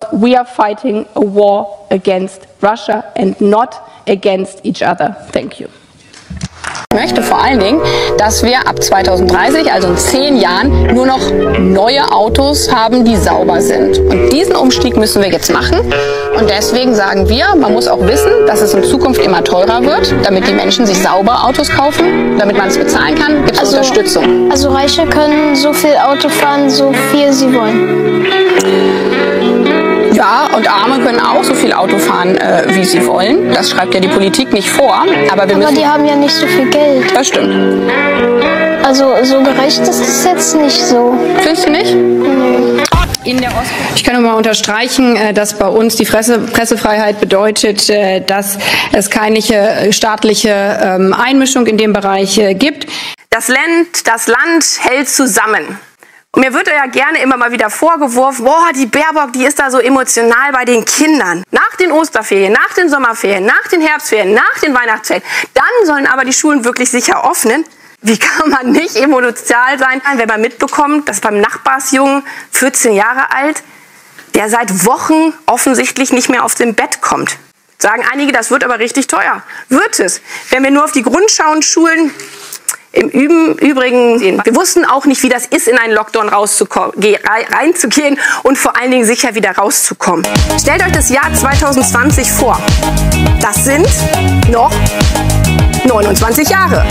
We are fighting a war against Russia and not against each other. Thank you. Ich möchte vor allen Dingen, dass wir ab 2030, also in 10 Jahren, nur noch neue Autos haben, die sauber sind. Und diesen Umstieg müssen wir jetzt machen. Und deswegen sagen wir, man muss auch wissen, dass es in Zukunft immer teurer wird, damit die Menschen sich saubere Autos kaufen, damit man es bezahlen kann, gibt es Unterstützung. Also Reiche können so viel Auto fahren, so viel sie wollen. Ja, und Arme können auch so viel Auto fahren, wie sie wollen. Das schreibt ja die Politik nicht vor. Aber die haben ja nicht so viel Geld. Das stimmt. Also so gerecht ist es jetzt nicht so. Findest du nicht? Nee. Ich kann nur mal unterstreichen, dass bei uns die Pressefreiheit bedeutet, dass es keine staatliche Einmischung in dem Bereich gibt. Das Land hält zusammen. Und mir wird ja gerne immer mal wieder vorgeworfen, boah, die Baerbock, die ist da so emotional bei den Kindern. Nach den Osterferien, nach den Sommerferien, nach den Herbstferien, nach den Weihnachtsferien, dann sollen aber die Schulen wirklich sicher öffnen. Wie kann man nicht emotional sein, wenn man mitbekommt, dass beim Nachbarsjungen, 14 Jahre alt, der seit Wochen offensichtlich nicht mehr auf dem Bett kommt? Sagen einige, das wird aber richtig teuer. Wird es. Wenn wir nur auf die Grundschauenschulen im Übrigen sehen. Wir wussten auch nicht, wie das ist, in einen Lockdown reinzugehen und vor allen Dingen sicher wieder rauszukommen. Stellt euch das Jahr 2020 vor. Das sind noch 29 Jahre.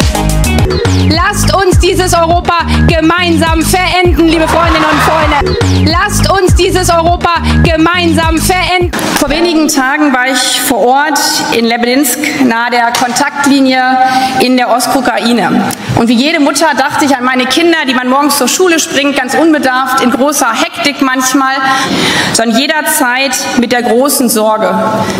Lasst uns dieses Europa gemeinsam verenden, liebe Freundinnen und Freunde. Lasst uns dieses Europa gemeinsam verenden. Vor wenigen Tagen war ich vor Ort in Lebedinsk, nahe der Kontaktlinie in der Ostukraine. Und wie jede Mutter dachte ich an meine Kinder, die man morgens zur Schule springt, ganz unbedarft, in großer Hektik manchmal, sondern jederzeit mit der großen Sorge.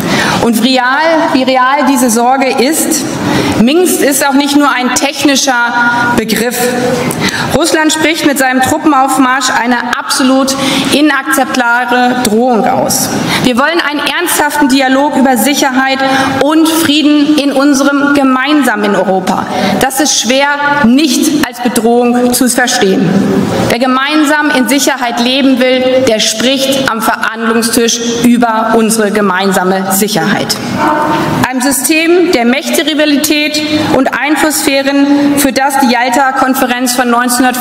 Und wie real diese Sorge ist, Minsk ist auch nicht nur ein technischer Begriff. Russland spricht mit seinem Truppenaufmarsch eine absolut inakzeptable Drohung aus. Wir wollen einen ernsthaften Dialog über Sicherheit und Frieden in unserem gemeinsamen Europa. Das ist schwer nicht als Bedrohung zu verstehen. Wer gemeinsam in Sicherheit leben will, der spricht am Verhandlungstisch über unsere gemeinsame Sicherheit. Einem System der Mächterivalität und Einflusssphären, für das die Jalta-Konferenz von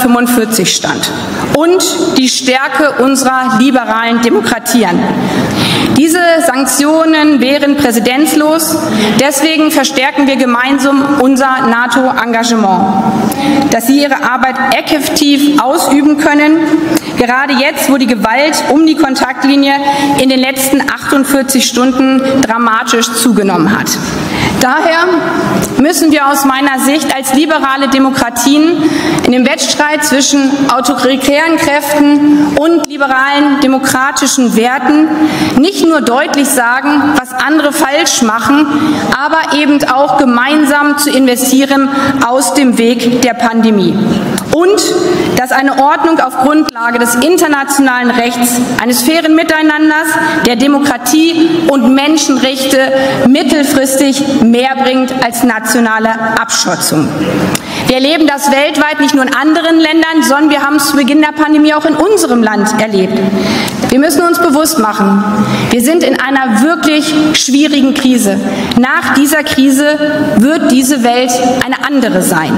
1945 stand. Und die Stärke unserer liberalen Demokratien. Diese Sanktionen wären präzedenzlos. Deswegen verstärken wir gemeinsam unser NATO-Engagement, dass sie ihre Arbeit effektiv ausüben können, gerade jetzt, wo die Gewalt um die Kontaktlinie in den letzten 48 Stunden dramatisch zugenommen hat. Daher müssen wir aus meiner Sicht als liberale Demokratien in dem Wettstreit zwischen autoritären Kräften und liberalen demokratischen Werten nicht nur deutlich sagen, was andere falsch machen, aber eben auch gemeinsam zu investieren aus dem Weg der Pandemie. Und dass eine Ordnung auf Grundlage des internationalen Rechts, eines fairen Miteinanders, der Demokratie und Menschenrechte mittelfristig mehr bringt als nationale Abschotzung. Wir erleben das weltweit nicht nur in anderen Ländern, sondern wir haben es zu Beginn der Pandemie auch in unserem Land erlebt. Wir müssen uns bewusst machen, wir sind in einer wirklich schwierigen Krise. Nach dieser Krise wird diese Welt eine andere sein.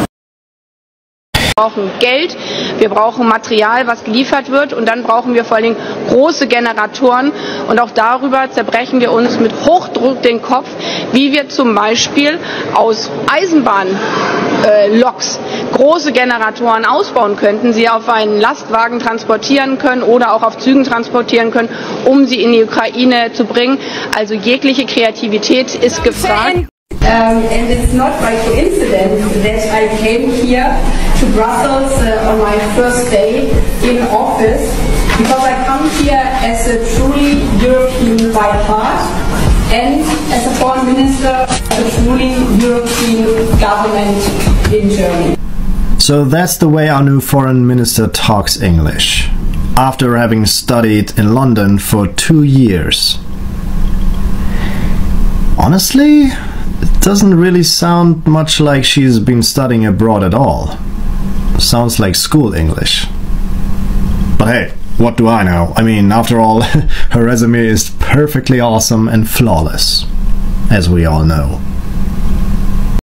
Wir brauchen Geld, wir brauchen Material, was geliefert wird, und dann brauchen wir vor allen Dingen große Generatoren, und auch darüber zerbrechen wir uns mit Hochdruck den Kopf, wie wir zum Beispiel aus Eisenbahnloks große Generatoren ausbauen könnten, sie auf einen Lastwagen transportieren können oder auch auf Zügen transportieren können, um sie in die Ukraine zu bringen. Also jegliche Kreativität ist gefragt. And it's not by coincidence that I came here to Brussels on my first day in office, because I come here as a truly European by heart and as a foreign minister of a truly European government in Germany. So that's the way our new foreign minister talks English, after having studied in London for 2 years. Honestly, it doesn't really sound much like she's been studying abroad at all. Sounds like school English. But hey, what do I know? I mean, after all, her resume is perfectly awesome and flawless, as we all know.